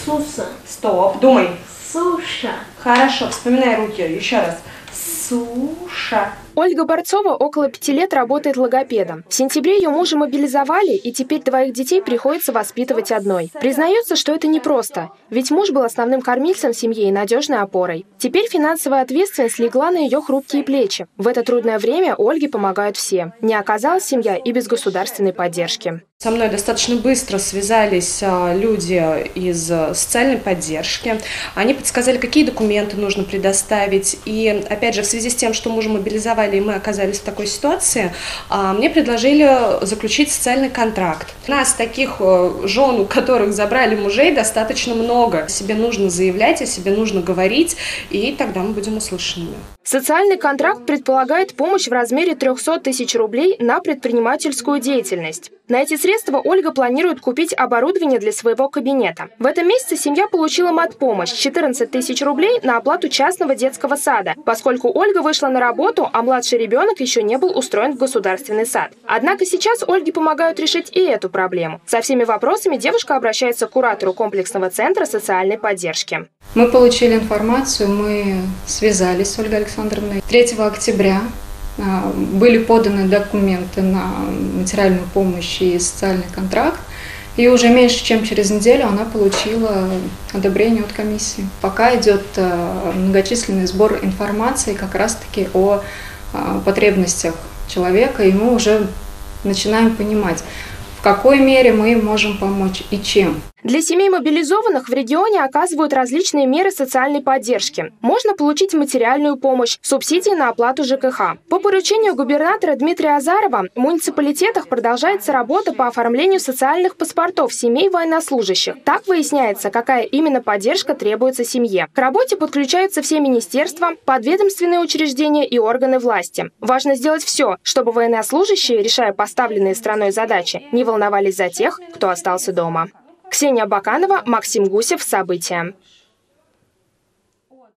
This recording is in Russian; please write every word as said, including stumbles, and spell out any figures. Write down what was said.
Суса. Стоп, думай. Суша. Хорошо, вспоминай руки еще раз. Суша. Ольга Борцова около пяти лет работает логопедом. В сентябре ее мужа мобилизовали, и теперь двоих детей приходится воспитывать одной. Признается, что это непросто, ведь муж был основным кормильцем семьи и надежной опорой. Теперь финансовая ответственность легла на ее хрупкие плечи. В это трудное время Ольге помогают все. Не оказалась семья и без государственной поддержки. Со мной достаточно быстро связались люди из социальной поддержки. Они подсказали, какие документы нужно предоставить. И, опять же, в связи с тем, что мужа мобилизовали, и мы оказались в такой ситуации, мне предложили заключить социальный контракт. У нас таких жен, у которых забрали мужей, достаточно много. О себе нужно заявлять, о себе нужно говорить, и тогда мы будем услышанными. Социальный контракт предполагает помощь в размере трёхсот тысяч рублей на предпринимательскую деятельность. На эти средства Ольга планирует купить оборудование для своего кабинета. В этом месяце семья получила матпомощь – четырнадцать тысяч рублей на оплату частного детского сада, поскольку Ольга вышла на работу, а младший ребенок еще не был устроен в государственный сад. Однако сейчас Ольге помогают решить и эту проблему. Со всеми вопросами девушка обращается к куратору комплексного центра социальной поддержки. Мы получили информацию, мы связались с Ольгой Александровной. третьего октября были поданы документы на материальную помощь и социальный контракт. И уже меньше, чем через неделю она получила одобрение от комиссии. Пока идет многочисленный сбор информации как раз-таки о потребностях человека, и мы уже начинаем понимать, в какой мере мы можем помочь и чем. Для семей мобилизованных в регионе оказывают различные меры социальной поддержки. Можно получить материальную помощь, субсидии на оплату ЖКХ. По поручению губернатора Дмитрия Азарова в муниципалитетах продолжается работа по оформлению социальных паспортов семей военнослужащих. Так выясняется, какая именно поддержка требуется семье. К работе подключаются все министерства, подведомственные учреждения и органы власти. Важно сделать все, чтобы военнослужащие, решая поставленные страной задачи, не волновались за тех, кто остался дома. Ксения Баканова, Максим Гусев. События.